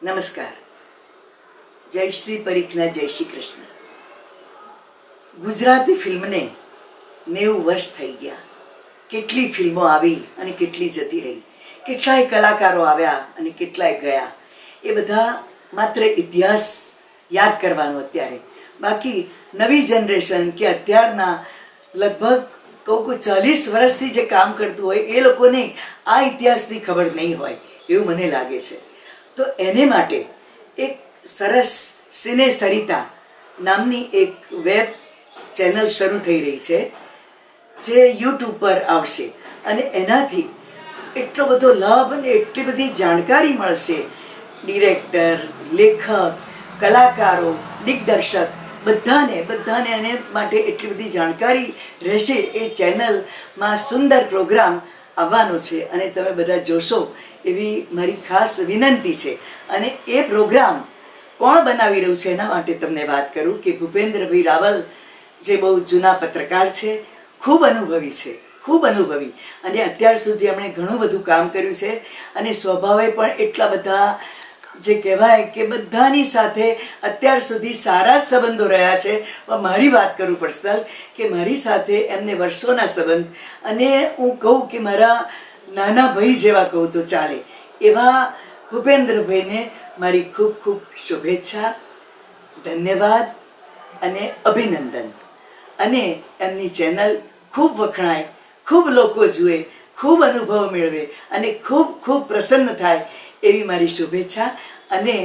નમસ્કાર. જયશ્રી પરીખના જય શ્રી કૃષ્ણ. ગુજરાતી ફિલ્મને 90 વર્ષ થઈ ગયા. કેટલી ફિલ્મો આવી અને કેટલી જતી રહી, કેટલાય કલાકારો આવ્યા અને કેટલાય ગયા. એ બધા માત્ર ઇતિહાસ યાદ કરવાનો અત્યારે. બાકી નવી જનરેશન કે અત્યારના લગભગ કહું 40 વર્ષથી જે કામ કરતું હોય એ લોકોને આ ઇતિહાસની ખબર નહીં હોય એવું મને લાગે છે. તો એને માટે એક સરસ સિને સરિતા નામની એક વેબ ચેનલ શરૂ થઈ રહી છે જે યુટ્યુબ પર આવશે અને એનાથી એટલો બધો લાભ અને એટલી બધી જાણકારી મળશે. ડિરેક્ટર, લેખક, કલાકારો, દિગ્દર્શક બધાને એને માટે એટલી બધી જાણકારી રહેશે. એ ચેનલમાં સુંદર પ્રોગ્રામ આવવાનો છે અને તમે બધા જોશો એવી મારી ખાસ વિનંતી છે. અને એ પ્રોગ્રામ કોણ બનાવી રહ્યું છે એના માટે તમને વાત કરું કે ભૂપેન્દ્રભાઈ રાવલ જે બહુ જૂના પત્રકાર છે, ખૂબ અનુભવી અને અત્યાર સુધી એમણે ઘણું બધું કામ કર્યું છે અને સ્વભાવે પણ એટલા બધા જે કહેવાય કે બધાની સાથે અત્યાર સુધી સારા સંબંધો રહ્યા છે. મારી વાત કરું પર્સનલ કે મારી સાથે એમને વર્ષોના સંબંધ, અને હું કહું કે મારા નાના ભાઈ જેવા કહું તો ચાલે એવા ભૂપેન્દ્રભાઈને મારી ખૂબ ખૂબ શુભેચ્છા, ધન્યવાદ અને અભિનંદન. અને એમની ચેનલ ખૂબ વખણાય, ખૂબ લોકો જુએ, ખૂબ અનુભવ મેળવે અને ખૂબ ખૂબ પ્રસન્ન થાય એવી મારી શુભેચ્છા. અને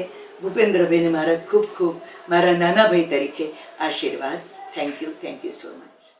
ભૂપેન્દ્રભાઈને મારા ખૂબ ખૂબ મારા નાના ભાઈ તરીકે આશીર્વાદ. Thank you so much.